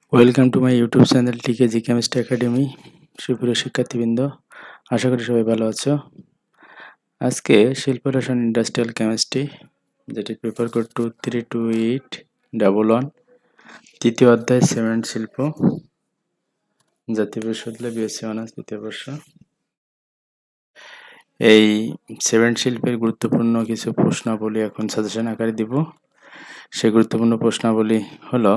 Welcome to my YouTube channel TKG chemistry academy. সুপ্রিয় শিক্ষার্থীবৃন্দ, আশা করি সবাই ভালো আছো। আজকে শিল্প রসায়ন ইন্ডাস্ট্রিয়াল কেমিস্ট্রি, যেটি পেপার কোড 232811, তৃতীয় অধ্যায় সিমেন্ট শিল্প, জাতীয় বিশ্ববিদ্যালয় বিএসসি অনার্স তৃতীয় বর্ষ। এই সিমেন্ট শিল্পের গুরুত্বপূর্ণ কিছু প্রশ্নাবলী এখন সাজেশন আকারে দিব। সেই গুরুত্বপূর্ণ প্রশ্নাবলী হলো: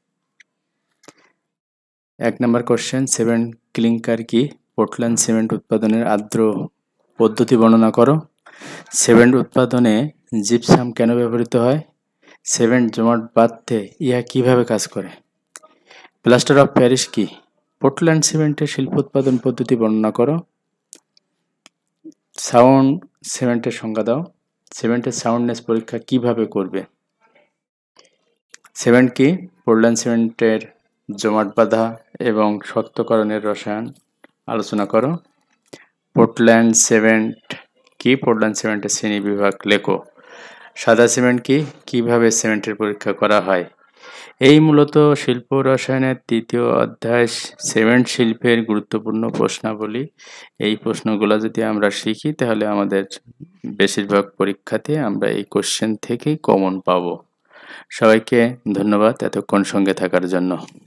1 নম্বর কোশ্চেন, সিমেন্ট ক্লিংকার কি? পোর্টল্যান্ড সিমেন্ট উৎপাদনের আর্দ্র পদ্ধতি বর্ণনা করো। সিমেন্ট উৎপাদনে জিপসাম কেন ব্যবহৃত হয়? সিমেন্ট জমাট বাঁধতে ইহা কিভাবে কাজ করে? প্লাস্টার অফ প্যারিস কি? পোর্টল্যান্ড সিমেন্টের শিল্প উৎপাদন পদ্ধতি বর্ণনা করো। সাউন্ড সিমেন্টের সংজ্ঞা দাও। সিমেন্টের সাউন্ডনেস পরীক্ষা কিভাবে করবে? সিমেন্ট কি? পোর্টল্যান্ড সিমেন্টের জমাট বাঁধা এবং শক্তকরণের রসায়ন আলোচনা করো। পোর্টল্যান্ড সিমেন্ট কি? পোর্টল্যান্ড সিমেন্টের শ্রেণীবিভাগ লেখো। সাদা সিমেন্ট কি? কিভাবে সিমেন্টের পরীক্ষা করা হয়? এই মূলত শিল্প রসায়নের তৃতীয় অধ্যায় সিমেন্ট শিল্পের গুরুত্বপূর্ণ প্রশ্নাবলী। এই প্রশ্নগুলো যদি আমরা শিখি তাহলে আমাদের বেশিরভাগ পরীক্ষাতে আমরা এই কোশ্চেন থেকেই কমন পাবো। সবাইকে ধন্যবাদ এতক্ষণ সঙ্গে থাকার জন্য।